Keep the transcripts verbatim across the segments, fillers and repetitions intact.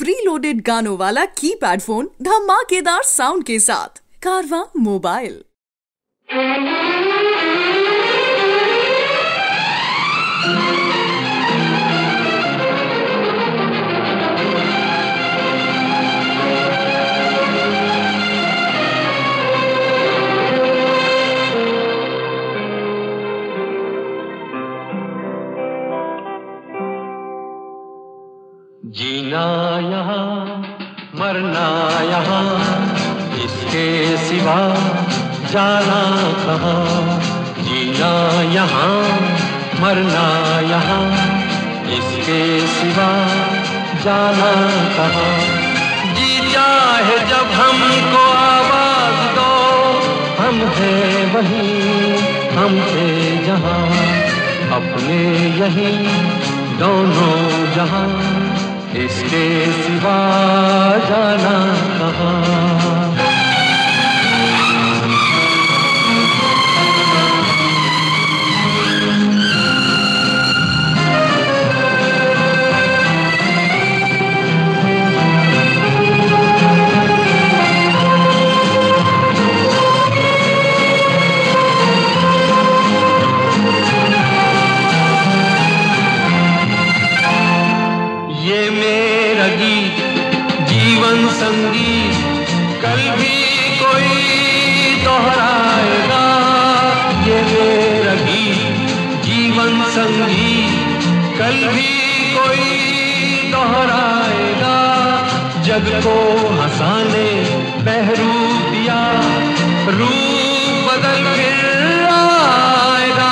Pre loaded गानों वाला keypad phone धमाकेदार साउंड के साथ कारवां मोबाइल। जीना यहाँ मरना यहाँ, इसके सिवा जाना कहाँ। जीना यहाँ मरना यहाँ, इसके सिवा जाना कहाँ। जी चाहे जब हमको आवाज दो, हम हैं वहीं हम थे जहाँ, अपने यहीं दोनों जहाँ, इसके सिवा जाना कहाँ। ये मेरा गीत जीवन संगीत कल भी कोई दोहराएगा। ये मेरा गीत जीवन संगीत कल भी कोई दोहराएगा। जग को हंसाने बहरूप दिया, रूप बदल फिर आएगा।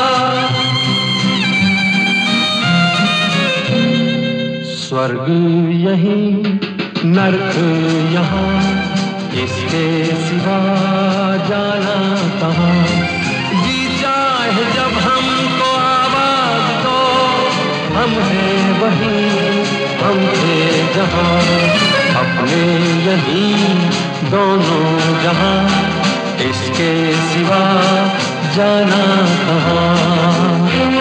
स्वर्ग यहीं नरक यहाँ, इसके सिवा जाना कहाँ। जी चाहे जब हमको आवाज दो, हम हैं वहीं हम थे जहाँ, अपने यहीं दोनों जहाँ, इसके सिवा जाना कहाँ।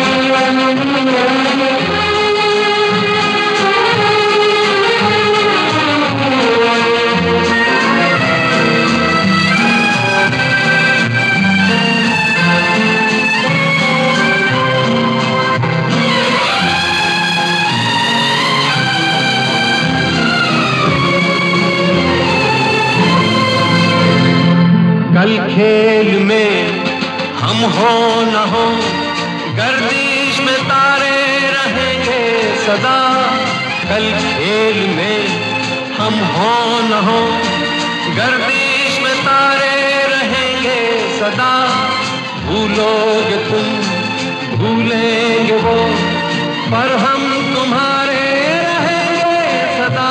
कल खेल में हम हो न हो, गर्दिश में तारे रहेंगे सदा। कल खेल में हम हो न हो, गर्दिश में तारे रहेंगे सदा। भूलोगे तुम भूलेंगे वो, पर हम तुम्हारे रहेंगे सदा।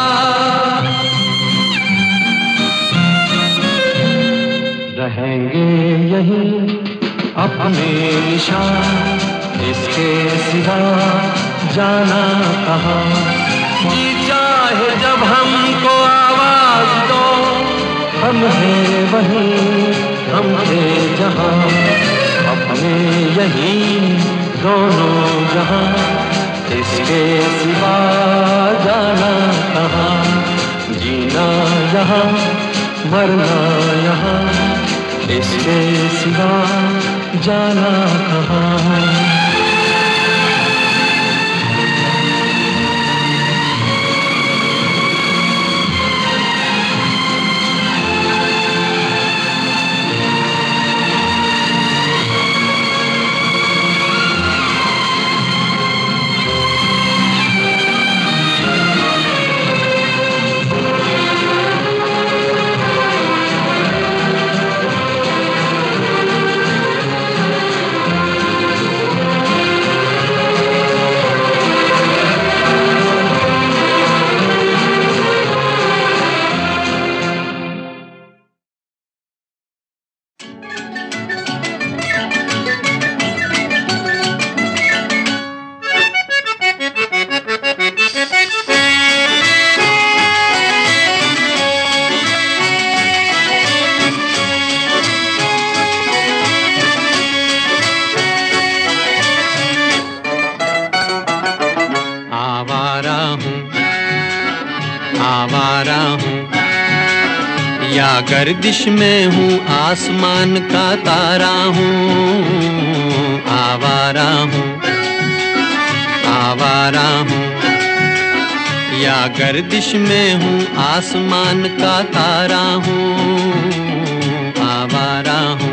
रहेंगे यहीं अपने निशान, इसके सिवा जाना कहाँ। जी चाहे जब हमको आवाज दो, हम हैं वहीं हम थे जहाँ, अपने यहीं दोनों जहाँ, इसके सिवा जाना कहाँ। जीना यहाँ मरना यहाँ, इसके सिवा जाना कहाँ। आवारा हूँ, या गर्दिश में हूँ आसमान का तारा हूँ। आवारा हूँ, आवारा हूँ, या गर्दिश में हूँ आसमान का तारा हूँ। आवारा हूँ।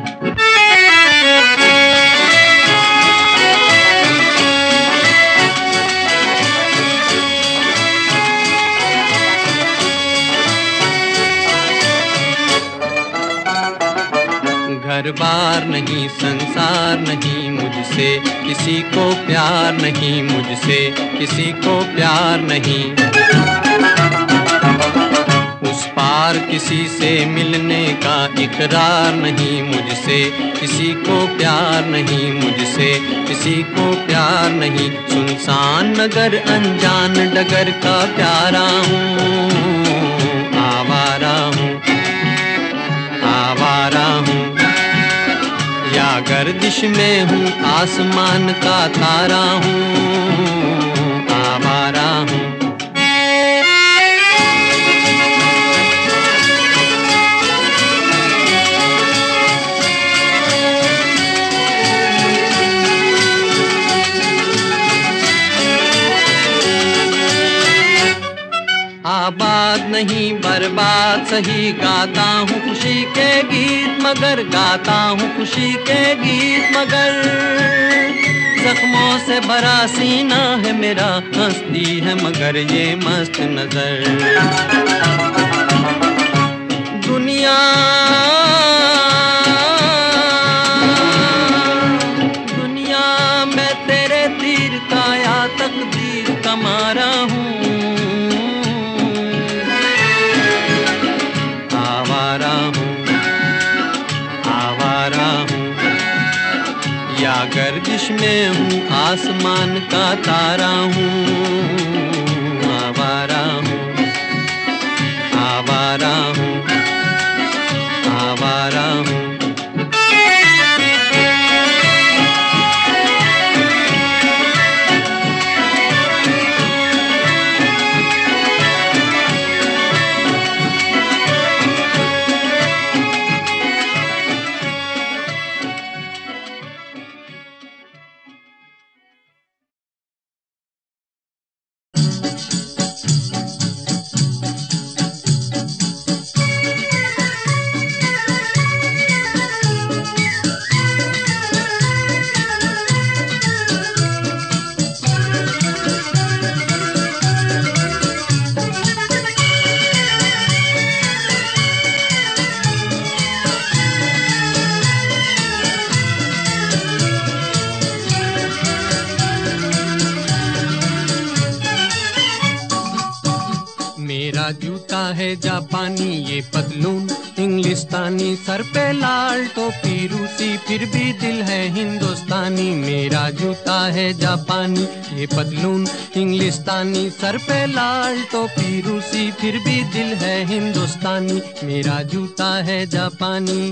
घर बार नहीं, संसार नहीं, मुझसे किसी को प्यार नहीं, मुझसे किसी को प्यार नहीं। उस पार किसी से मिलने का इकरार नहीं, मुझसे किसी को प्यार नहीं, मुझसे किसी को प्यार नहीं। सुनसान नगर अनजान डगर का प्यारा हूँ। आवारा हूँ, आवारा हूँ, या गर्दिश में हूँ आसमान का तारा हूँ। आवारा हूँ। आबाद नहीं बर्बाद सही, गाता हूँ खुशी के गीत मगर, गाता हूँ खुशी के गीत मगर। जख्मों से भरा सीना है मेरा, हंसती है मगर ये मस्त नजर। दुनिया दुनिया मैं तेरे तीर का या तकदीर का मारा हूँ। या गर्दिश में हूँ आसमान का तारा हूँ। आवारा हूँ, आवारा हूँ, आवारा हूँ। मेरा जूता है जापानी, ये पतलून इंग्लिस्तानी, सर पे लाल टोपी रूसी, फिर भी दिल है हिंदुस्तानी। मेरा जूता है जापानी, ये पतलून इंग्लिस्तानी, सर पे लाल टोपी रूसी, फिर भी दिल है हिंदुस्तानी। मेरा जूता है जापानी।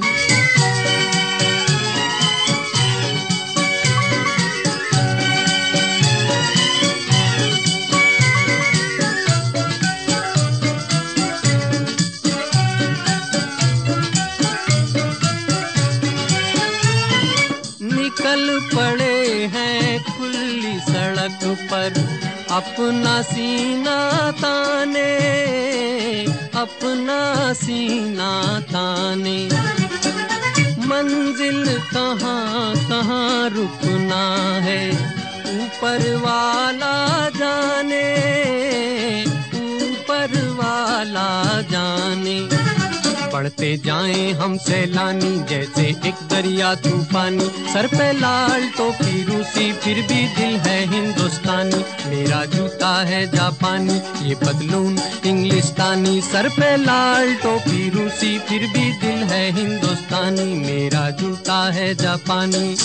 निकल पड़े हैं खुली सड़क पर, अपना सीना ताने, अपना सीना ताने। मंजिल कहाँ कहाँ रुकना है, ऊपर वाला जाने, ऊपर वाला जाने। बढ़ते जाएं हम सैलानी, जैसे एक दरिया तूफानी, सर पे लाल टोपी रूसी, फिर भी दिल है हिंदुस्तानी। मेरा जूता है जापानी, ये पतलून इंग्लिस्तानी, सर पे लाल टोपी रूसी, फिर भी दिल है हिंदुस्तानी। मेरा जूता है जापानी।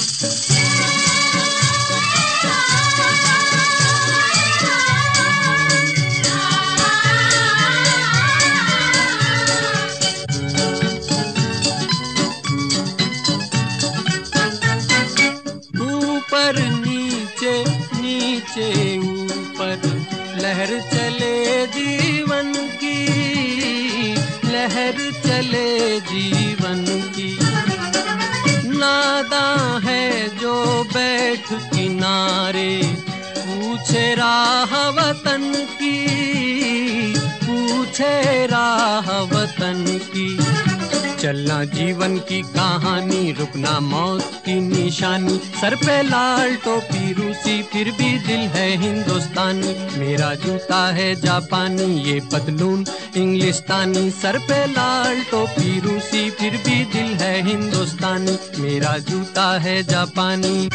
ऊपर नीचे नीचे ऊपर, लहर चले जीवन चले जीवन की। नादां है जो बैठ किनारे, पूछे राह वतन की, पूछे राह वतन की। चलना जीवन की कहानी, रुकना मौत की निशानी। सर पे लाल टोपी रूसी, फिर भी दिल है हिंदुस्तानी। मेरा जूता है जापानी, ये पतलून इंग्लिस्तानी। सर पे लाल टोपी रूसी, फिर भी दिल है हिंदुस्तानी। मेरा जूता है जापानी।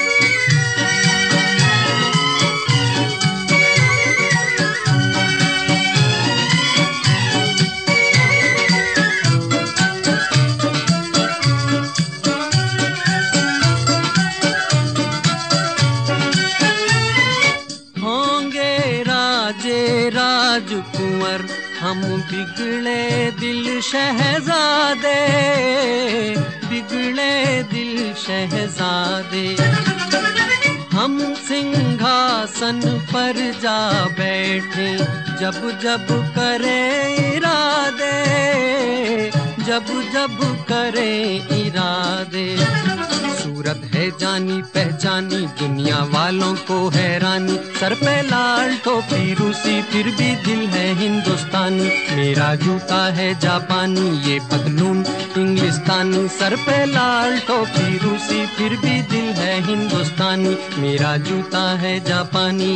राजकुंवर हम बिगड़े दिल शहजादे, बिगड़े दिल शहजादे। हम सिंहासन पर जा बैठे, जब जब करे इरादे, जब जब करे इरादे। सूरत है जानी पहचानी, दुनिया वालों को हैरानी। सर पे लाल टोपी रूसी, फिर भी दिल है हिंदुस्तानी। मेरा जूता है जापानी, ये पतलून इंग्लिस्तानी। सर पे लाल टोपी रूसी, फिर भी दिल है हिंदुस्तानी। मेरा जूता है जापानी।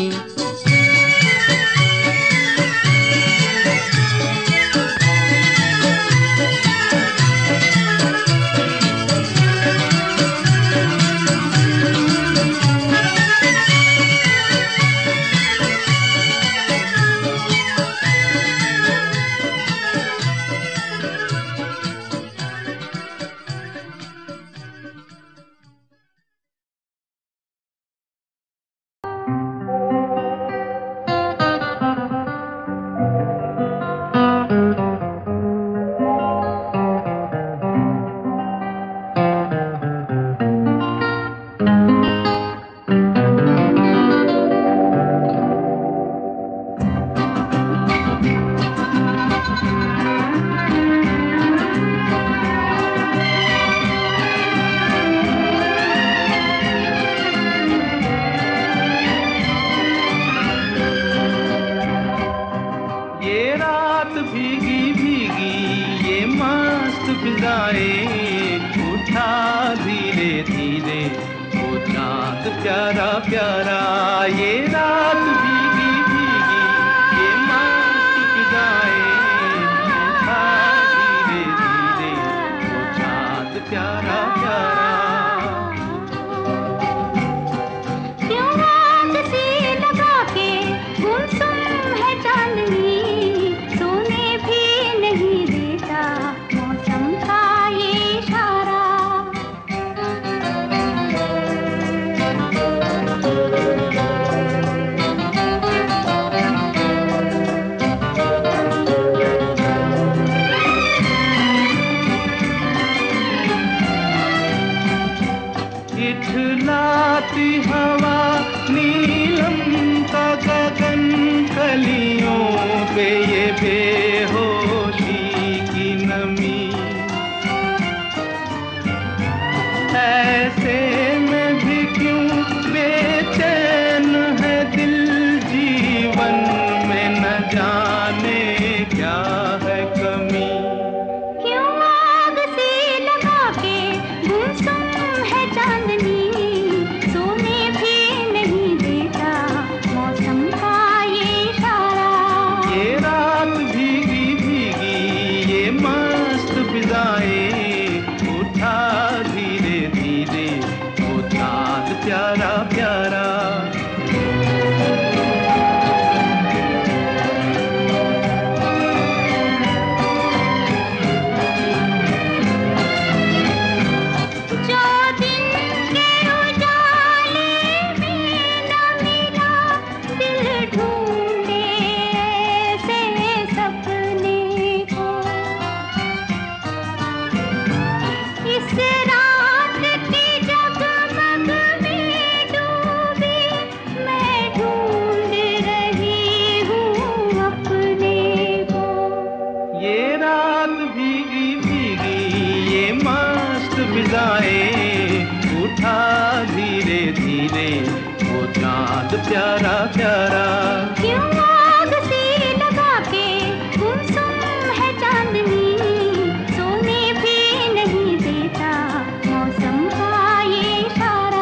चाँद प्यारा प्यारा। क्यों आग सी लगा के गुमसुम है चांदनी, सोने भी नहीं देता मौसम का ये इशारा।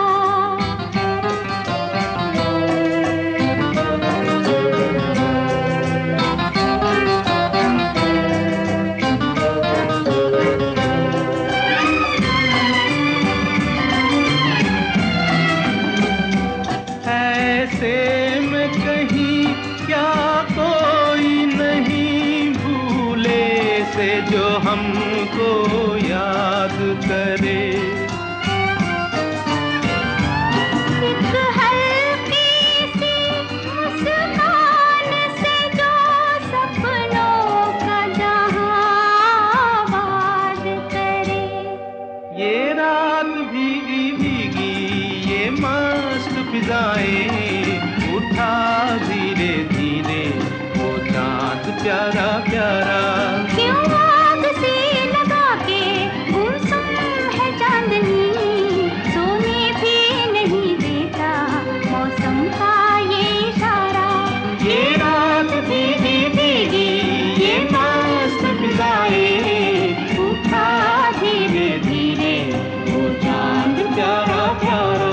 ऐसे में कहीं क्या कोई नहीं भूले से जो हमको याद करे। एक हल्की सी मुस्कान से जो सपनों का जहां आबाद करे। ये रात भीगी भीगी ये मस्त फिजाएं, उठा धीरे धीरे वो चाँद प्यारा प्यारा। क्यों आग सी लगा के गुमसुम है चांदनी, सोने भी नहीं देता मौसम का ये इशारा। ये रात भीगी भीगी ये मस्त फिजाएं, उठा धीरे धीरे वो चाँद प्यारा प्यारा।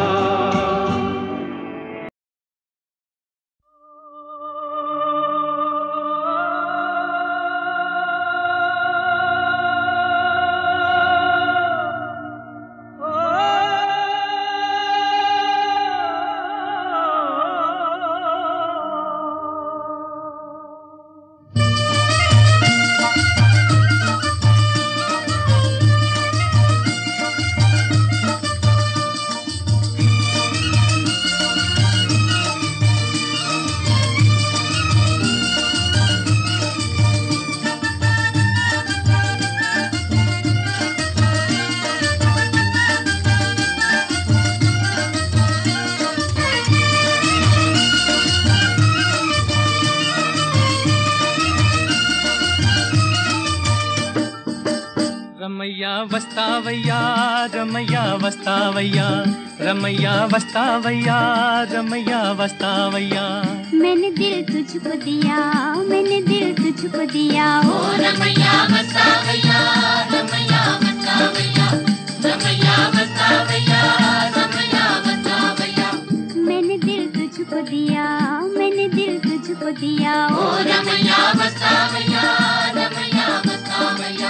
रमैया वस्तावैया रमैया वस्तावैया, रमैया वस्तावैया रमैया वस्तावैया। मैंने दिल तुझको दिया, मैंने दिल तुझको दिया, ओ रमैया वस्तावैया रमैया वस्तावैया, रमैया वस्तावैया रमैया वस्तावैया। मैंने दिल तुझको दिया, मैंने दिल तुझको दिया, ओ रमैया वस्तावैया रमैया वस्तावैया।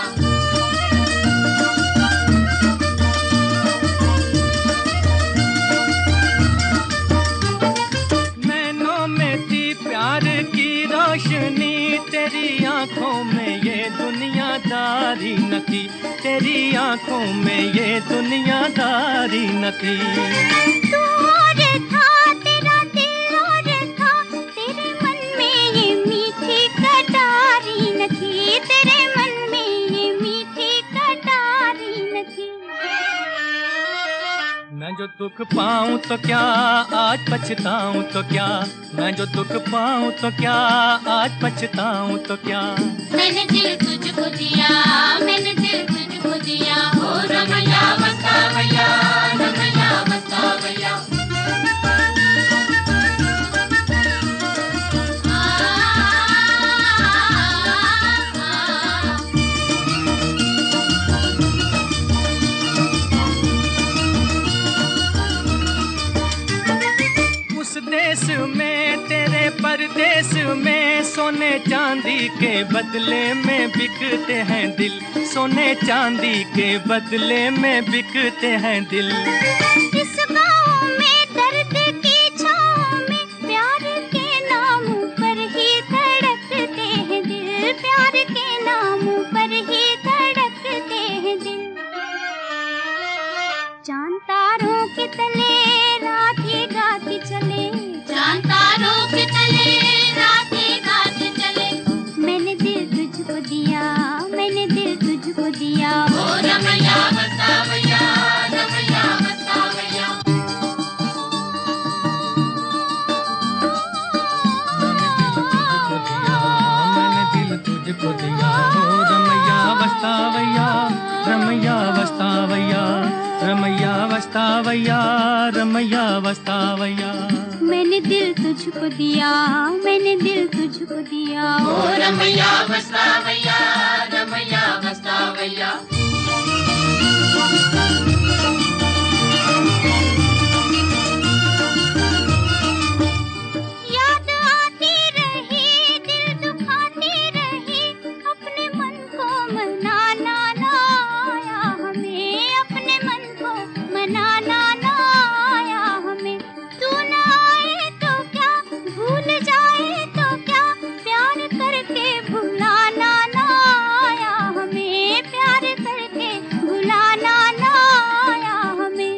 प्यार की रोशनी तेरी आंखों में ये दुनियादारी न थी, तेरी आंखों में ये दुनियादारी न थी। तू और था तेरा दिल और था, तेरे मन में ये मीठी कटारी न थी, तेरे मन में ये मीठी कटारी न थी। मैं जो दुख पाऊं तो क्या आज पछताऊं तो क्या, मैं जो दुख पाऊं तो क्या आज पछताऊं तो क्या। मैंने दिल तुझको दिया, मैंने दिल तुझको दिया, ओ रमैया वस्तावैया रमैया वस्तावैया। देश में तेरे परदेश में सोने चांदी के बदले में बिकते हैं दिल, सोने चांदी के बदले में बिकते हैं दिल। इस गाँव में दर्द की छाँव में प्यार के नाम पर ही धड़कते हैं दिल, प्यार के नाम पर ही धड़कते हैं दिल। चांद तारों के तले रात ये गाती चले, चांद तारों के तले रात ये गाती चले। मैंने दिल तुझको दिया, मैंने दिल तुझको दिया, ओ रमैया वस्तावैया रमैया वस्तावैया। मैंने दिल तुझको दिया, ओ रमैया वस्तावैया रमैया वस्तावैया, रमैया वस्तावैया रमैया वस्तावैया। मैंने दिल तुझको दिया, मैंने दिल तुझको दिया। ओ रमैया वस्तावैया रमैया वस्तावैया। याद आती रही, दिल दुखाती रही, अपने मन को मनाना ना आया हमें, अपने मन को मनाना ना आया हमें। तू ना आए तो क्या, भूल जाए तो क्या, प्यार करके भुलाना ना आया हमें, प्यार करके भुलाना ना आया हमें।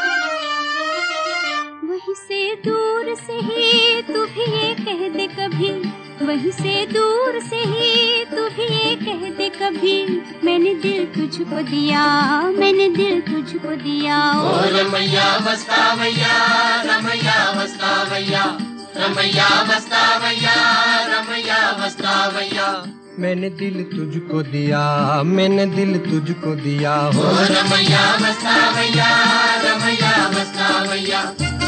वहीं से दूर से ही तू भी ये कह दे कभी, वहीं से दूर से ही तू भी ये कह दे कभी, मैंने दिल तुझको दिया, मैंने दिल तुझको दिया। ओ रमैया वस्तावैया रमैया वस्तावैया। रमैया वस्तावैया रमैया वस्तावैया। मैंने दिल तुझको दिया, मैंने दिल तुझको दिया। ओ रमैया वस्तावैया रमैया वस्तावैया।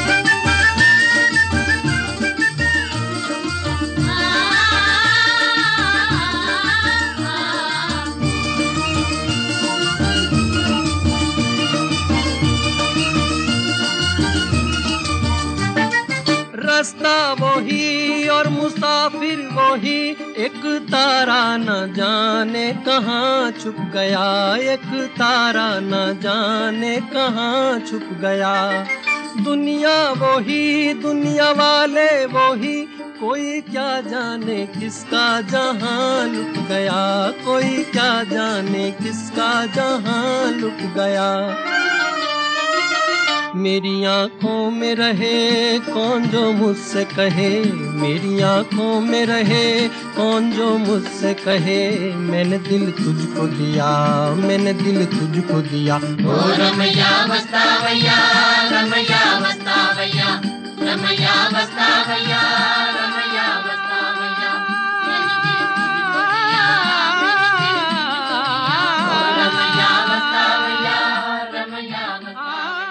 रास्ता वही और मुसाफिर वही, एक तारा न जाने कहाँ छुप गया, एक तारा न जाने कहाँ छुप गया। दुनिया वही दुनिया वाले वही, कोई क्या जाने किसका जहां लुट गया, कोई क्या जाने किसका जहां लुट गया। मेरी आँखों में रहे कौन जो मुझसे कहे, मेरी आँखों में रहे कौन जो मुझसे कहे, मैंने दिल तुझको दिया, मैंने दिल तुझको दिया। ओ रमैया वस्तावैया रमैया वस्तावैया। रमैया वस्तावैया रमैया वस्तावैया। ओ रमैया वस्तावैया रमैया वस्तावैया।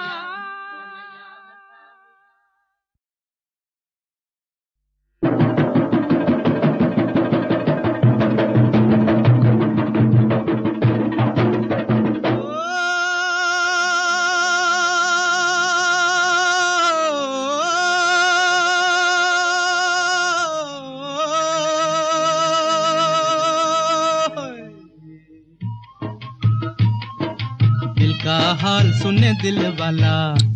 दिल का हाल सुने दिल वाला,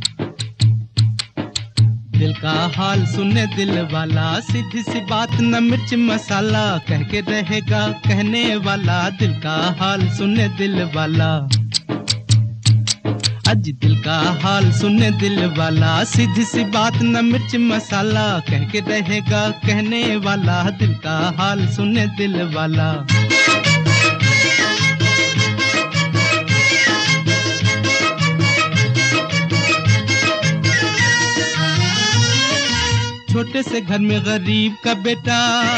दिल का हाल सुने दिल वाला, सीधी सी बात न मिर्च मसाला, कह के रहेगा कहने वाला, दिल का हाल सुने दिल वाला। आज दिल का हाल सुने दिल वाला, सीधी सी बात न मिर्च मसाला, कह के रहेगा कहने वाला, दिल का हाल सुने दिल वाला। छोटे से घर में गरीब का बेटा,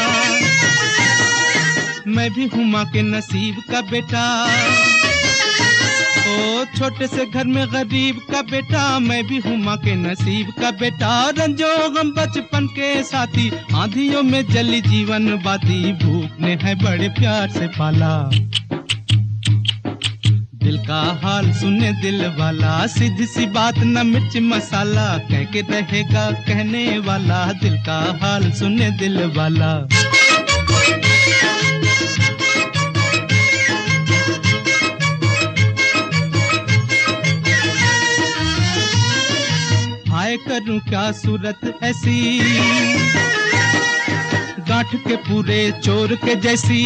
मैं भी हूँ माँ के नसीब का बेटा। ओ छोटे से घर में गरीब का बेटा, मैं भी हूँ माँ के नसीब का बेटा। रंजो गम बचपन के साथी, आंधियों में जली जीवन बाती, भूख ने है बड़े प्यार से पाला। दिल का हाल सुने दिल वाला, सीधी सी बात न मिर्च मसाला, कह के रहेगा कहने वाला, दिल का हाल सुने दिल वाला। हाय करूं क्या सूरत ऐसी, गांठ के पूरे चोर के जैसी।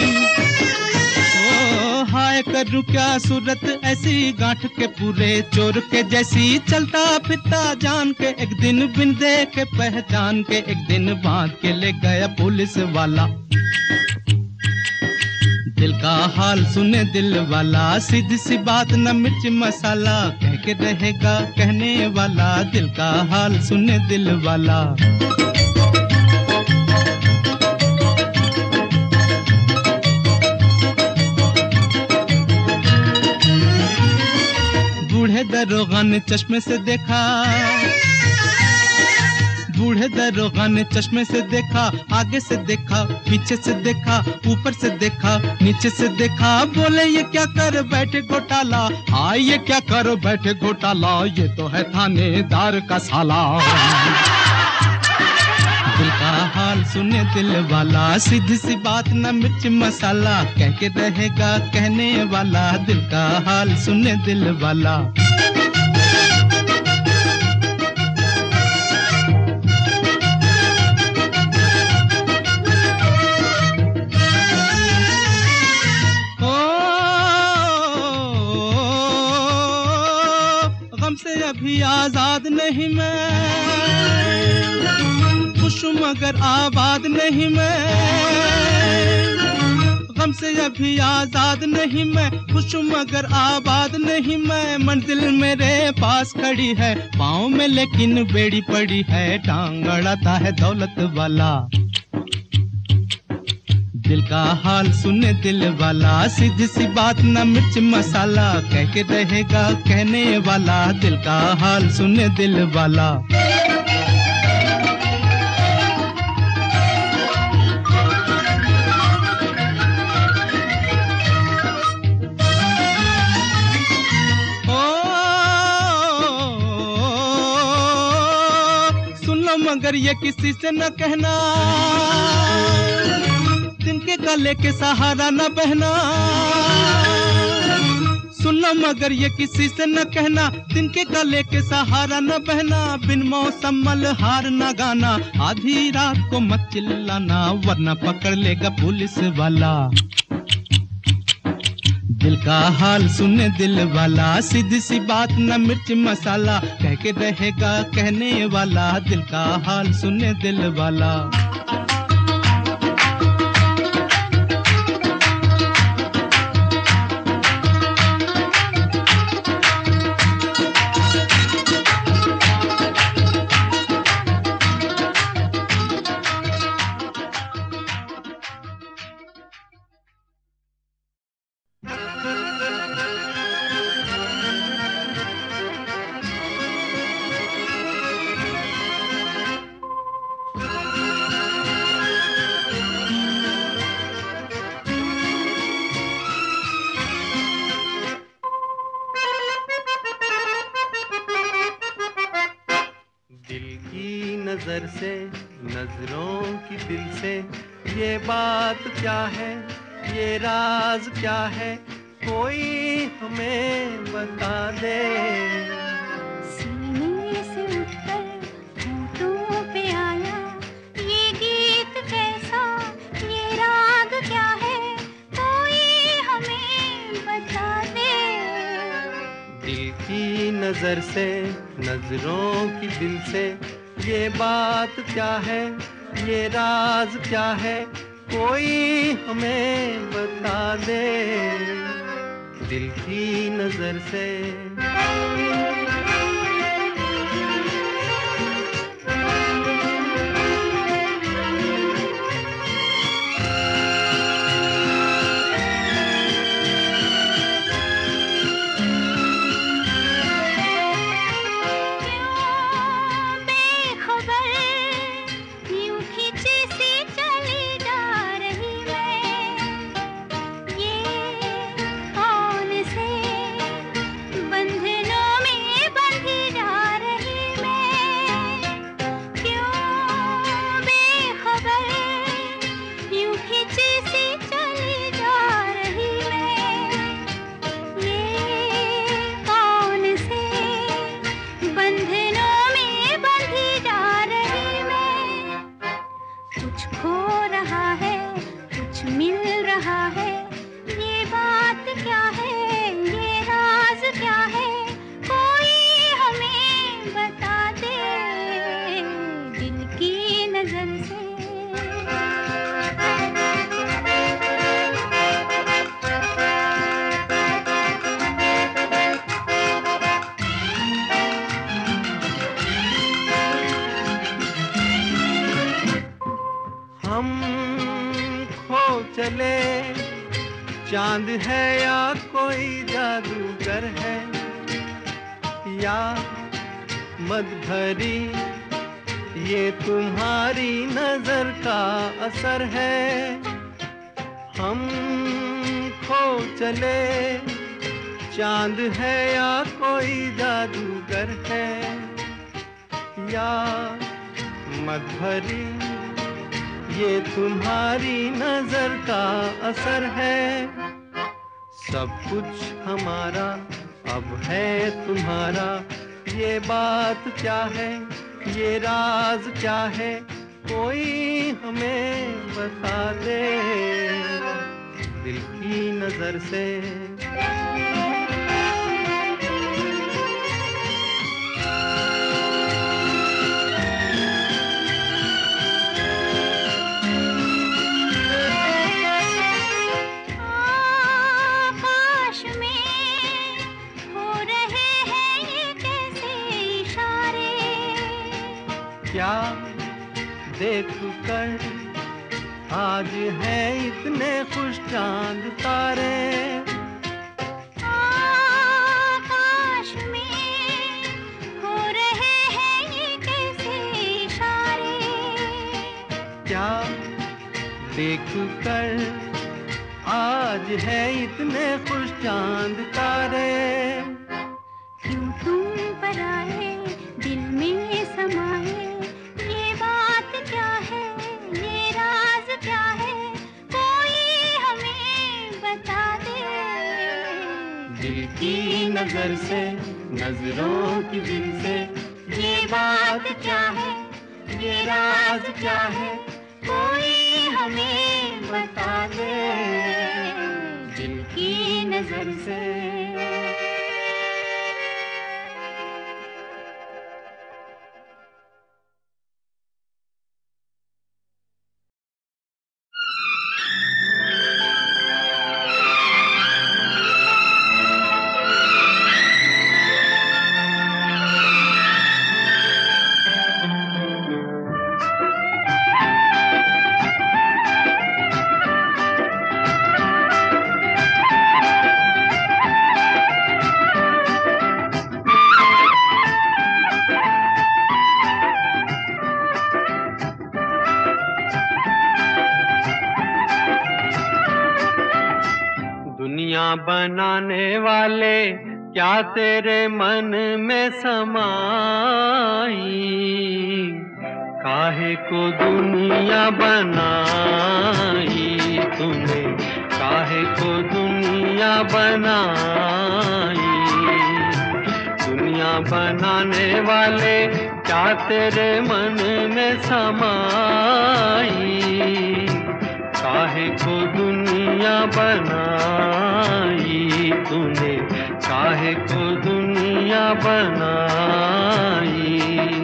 हाय करूं क्या सूरत ऐसी, गांठ के पूरे चोर के जैसी। चलता फिरता जान के एक दिन, बिन देखे पहचान के एक दिन, बांध के ले गया पुलिस वाला। दिल का हाल सुने दिल वाला, सीधी सी बात न मिर्च मसाला, कह के रहेगा कहने वाला, दिल का हाल सुने दिल वाला। दरोगा ने चश्मे से देखा, बूढ़े दरोगा ने चश्मे से देखा, आगे से देखा, पीछे से देखा, ऊपर से देखा, नीचे से देखा, बोले ये क्या कर बैठे घोटाला, हाँ ये क्या कर बैठे घोटाला, ये तो है थानेदार का साला। दिल का हाल सुने दिल वाला, सीधी सी बात न मिर्च मसाला, कह के रहेगा कहने वाला, दिल का हाल सुने दिल वाला। अभी आजाद नहीं मैं, खुश मगर आबाद नहीं मैं, गम से अभी आजाद नहीं मैं, खुश मगर आबाद नहीं मैं, मंजिल मेरे पास खड़ी है, पाँव में लेकिन बेड़ी पड़ी है, टांग अड़ाता है दौलत वाला। दिल का हाल सुने दिल वाला, सीधी सी बात न मिर्च मसाला, कह के रहेगा कहने वाला, दिल का हाल सुने दिल वाला। ओ, सुन लो मगर ये किसी से न कहना, तिनके गले के सहारा न बहना, सुन लो मगर ये किसी से न कहना, तिनके गले के सहारा न बहना, बिन मौसम मलहार न गाना, आधी रात को मत चिल्लाना, वरना पकड़ लेगा पुलिस वाला। दिल का हाल सुने दिल वाला, सीधी सी बात न मिर्च मसाला, कह के रहेगा कहने वाला, दिल का हाल सुने दिल वाला। नजर से नजरों की दिल से, ये बात क्या है, ये राज क्या है, कोई हमें बता दे। सीने से उठकर होठों पे आया ये गीत कैसा, ये राग क्या है, कोई हमें बता दे। दिल की नजर से नजरों की दिल से, ये बात क्या है, ये राज क्या है, कोई हमें बता दे। दिल की नजर से चांद है या कोई जादूगर है, या मत भरी ये तुम्हारी नजर का असर है, हम खो चले चांद है या कोई जादूगर है। या मत भरी ये तुम्हारी नजर का असर है, सब कुछ हमारा अब है तुम्हारा। ये बात क्या है, ये राज क्या है, कोई हमें बता दे दिल की नजर से। क्या देख कर आज है इतने खुश चांद तारे, आकाश में हो रहे हैं ये कैसे इशारे। क्या देख कर आज है इतने खुश चांद तारे। क्यों तुम पर आए दिल में समाए, दिल की नजर से नजरों की दिल से, ये बात क्या है, ये राज क्या है, कोई हमें बता दे दिल की नजर से। बनाने वाले क्या तेरे मन में समाई, काहे को दुनिया बनाई तूने, काहे को दुनिया बनाई। दुनिया बनाने वाले क्या तेरे मन में समाई, काहे को दुनिया बनाई तूने, काहे को दुनिया बनाई।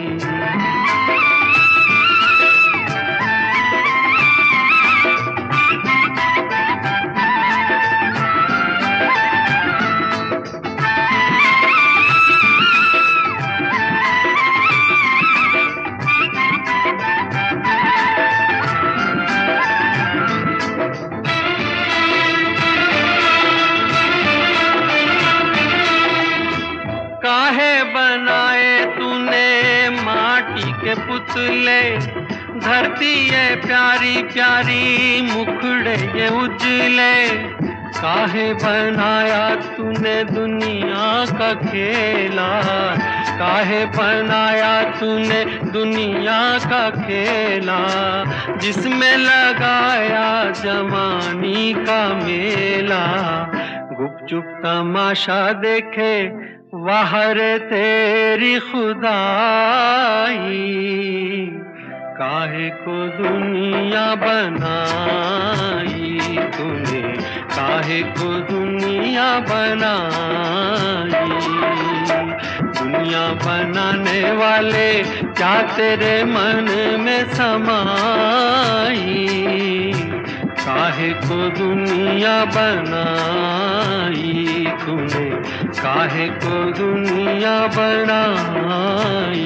पुतले धरती ये प्यारी प्यारी मुखड़े ये उजले, काहे बनाया तूने दुनिया का खेला, काहे बनाया तूने दुनिया का खेला, जिसमें लगाया जवानी का मेला। गुपचुप तमाशा देखे वाहर तेरी खुदाई, काहे को दुनिया बनाई तूने, काहे को दुनिया बनाई। दुनिया बनाने वाले क्या तेरे मन में समाई, काहे को दुनिया बनाई तूने, काहे को दुनिया बनाई।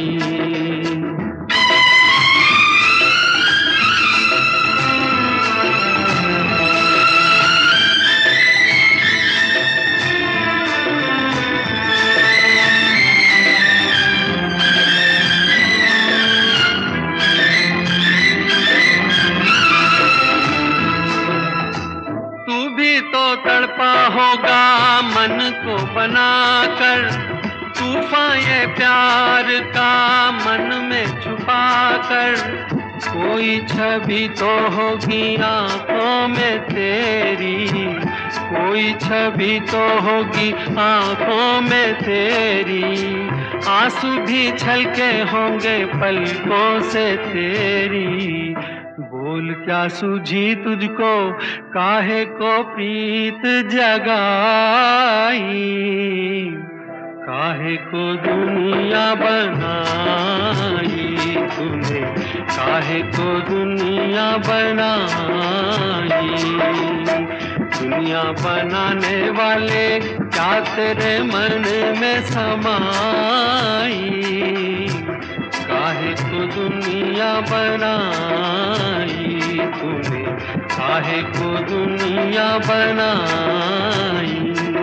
तू भी तो तड़पा होगा मन को बनाकर, तूफान ये प्यार का मन में छुपा कर। कोई छवि तो होगी आंखों में तेरी, कोई छवि तो होगी आंखों में तेरी, आंसू भी छलके होंगे पलकों से तेरी। बोल क्या सूझी तुझको, काहे को प्रीत जगाई, काहे को दुनिया बनाई तूने, काहे को दुनिया बनाई। दुनिया बनाने वाले क्या तेरे मन में समाई, काहे को दुनिया बनाई तूने, काहे को दुनिया बनाई।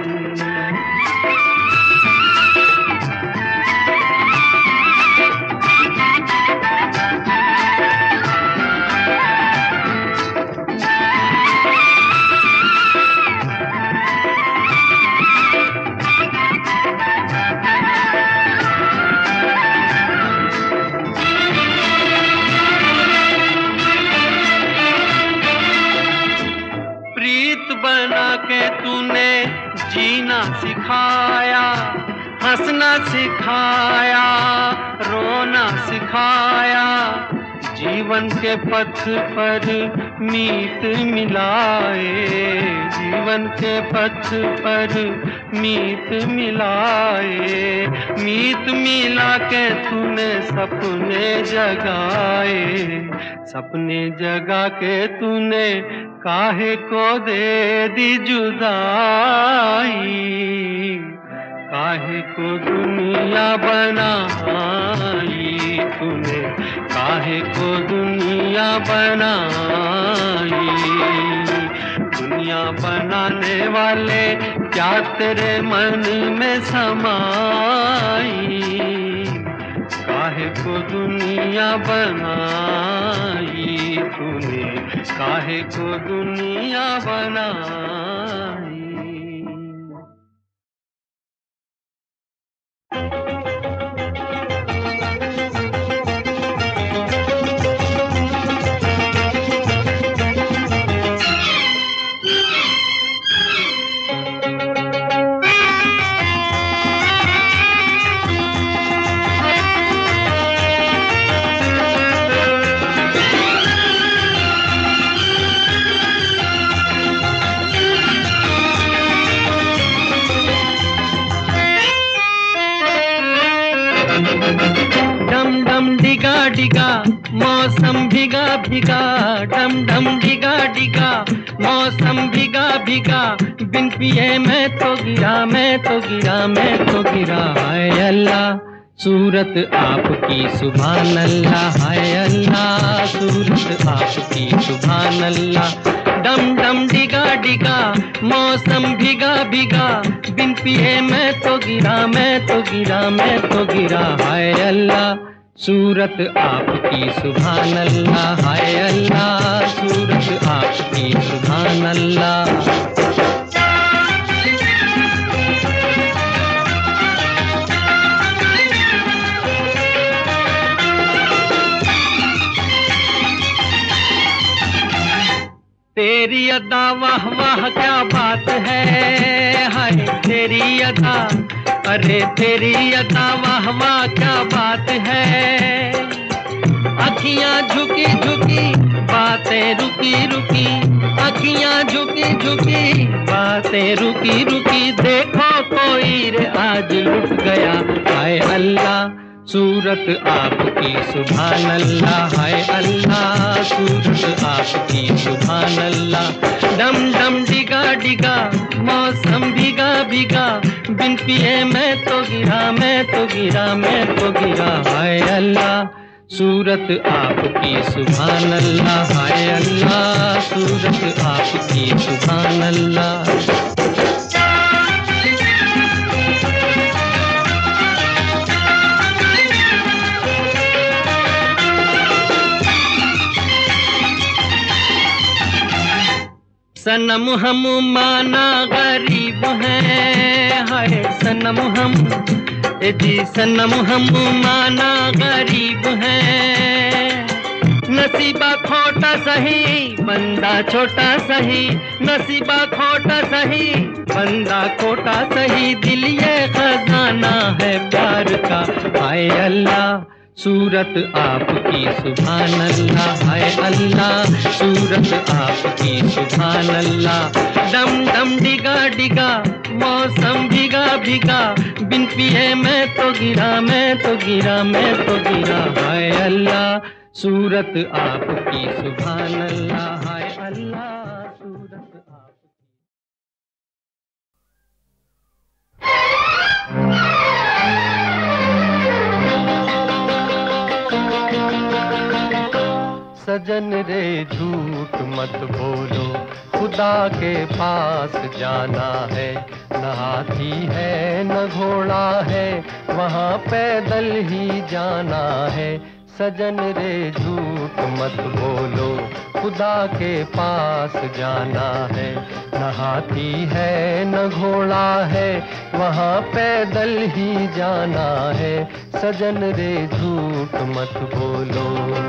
बना के तूने जीना सिखाया, हंसना सिखाया, रोना सिखाया। जीवन के पथ पर मीत मिलाए, जीवन के पथ पर मीत मिलाए। मीत मिला के तूने सपने जगाए, सपने जगा के तूने काहे को दे दी जुदाई, काहे को दुनिया बनाई तूने, काहे को दुनिया बनाई। दुनिया बनाने वाले क्या तेरे मन में समाई, काहे को दुनिया बनाई तूने, काहे को दुनिया बनाई। डिगा मौसम भीगा भीगा, डम डम डिगा डिगा मौसम भीगा भीगा। बिन पिए मैं तो गिरा, मैं तो गिरा, मैं तो गिरा। हाय अल्लाह सूरत आपकी सुभान अल्लाह, हाय अल्लाह सूरत आपकी सुभान अल्लाह। डम डम डिगा डिगा मौसम भीगा भीगा, बिन पिए मैं तो गिरा, मैं तो गिरा, मैं तो गिरा। हाय अल्लाह सूरत आपकी सुभान अल्लाह, हाय अल्लाह सूरत आपकी सुभान अल्लाह। तेरी अदा वाह वाह क्या बात है, हाय तेरी अदा, अरे तेरी अदा वाह वाह क्या बात है। अखियां झुकी झुकी बातें रुकी रुकी, अखियां झुकी झुकी बातें रुकी रुकी। देखो कोई रे आज लुट गया, हाय अल्लाह सूरत आपकी सुभान अल्लाह, हाय अल्लाह सूरत आपकी सुभान अल्लाह। डम डम डिगा डिगा मौसम भीगा भीगा, बिन पिए मैं तो गिरा, मैं तो गिरा, मैं तो गिरा। हाय अल्लाह सूरत आपकी सुभान अल्लाह, हाय अल्लाह सूरत आपकी सुभान अल्लाह। सनम हम माना गरीब हैं, हाय सनम हम, ए जी सनम हम माना गरीब हैं। नसीबा खोटा सही बंदा छोटा सही, नसीबा खोटा सही बंदा खोटा सही, दिल ये खजाना है प्यार का। हाय अल्लाह सूरत आपकी सुभान अल्लाह, हाय अल्लाह सूरत आपकी सुभान अल्लाह। डम डम डिगा डिगा मौसम भीगा भीगा, बिन पिए मैं तो गिरा मैं तो गिरा मैं तो गिरा। हाय अल्लाह सूरत आपकी सुभान अल्लाह, हाय अल्लाह सूरत आपकी। सजन रे झूठ मत बोलो, खुदा के पास जाना है। न हाथी है न घोड़ा है, वहाँ पैदल ही जाना है। सजन रे झूठ मत बोलो, खुदा के पास जाना है। न हाथी है न घोड़ा है, वहाँ पैदल ही जाना है। सजन रे झूठ मत बोलो।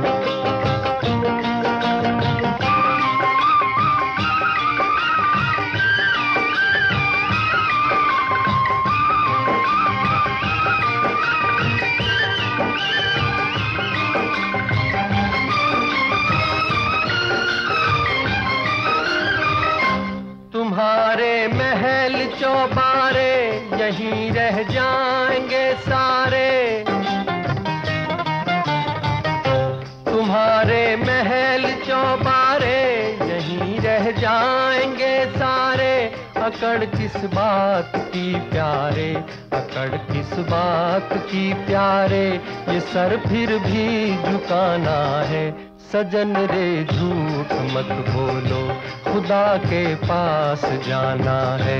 तुम्हारे महल चौबारे यहीं रह जाएंगे सारे, तुम्हारे महल चौबारे यहीं रह जाएंगे सारे। अकड़ किस बात की प्यारे, अकड़ किस बात की प्यारे, ये सर फिर भी झुकाना है। सजन रे झूठ मत बोलो, खुदा के पास जाना है।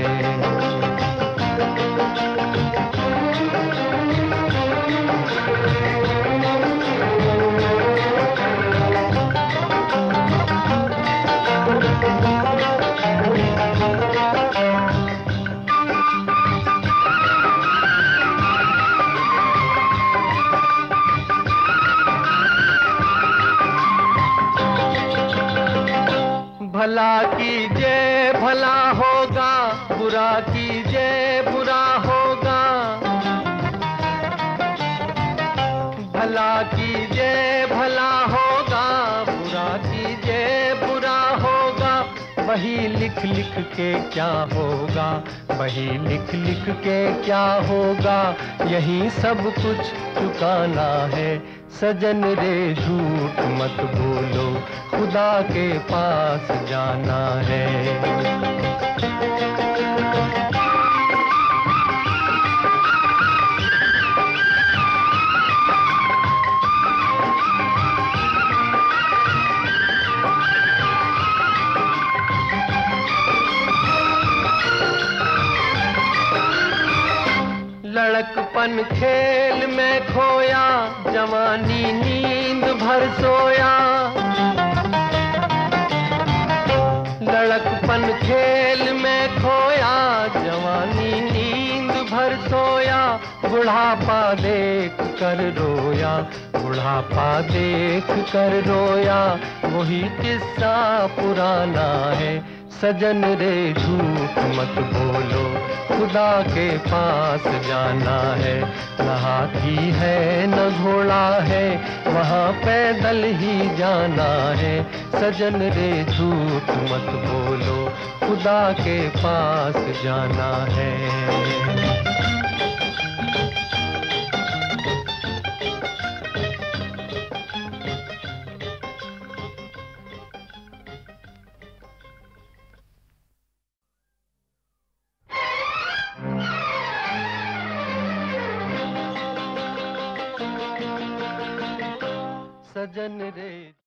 भला कीजिए भला होगा, बुरा कीजिए बुरा होगा। भला कीजिए भला होगा, बुरा कीजिए बुरा होगा। वही लिख लिख के क्या होगा, वही लिख लिख के क्या होगा, यही सब कुछ चुकाना है। सजन रे झूठ मत बोलो, खुदा के पास जाना है। लड़कपन खेल में खोया, जवानी नींद भर सोया। लड़कपन खेल में खोया, जवानी नींद भर सोया। बुढ़ापा देख कर रोया, बुढ़ापा देख कर रोया। वही किस्सा पुराना है। सजन रे झूठ मत बोलो, खुदा के पास जाना है। न हाथी है न घोड़ा है, वहाँ पैदल ही जाना है। सजन रे झूठ मत बोलो, खुदा के पास जाना है। सजन रे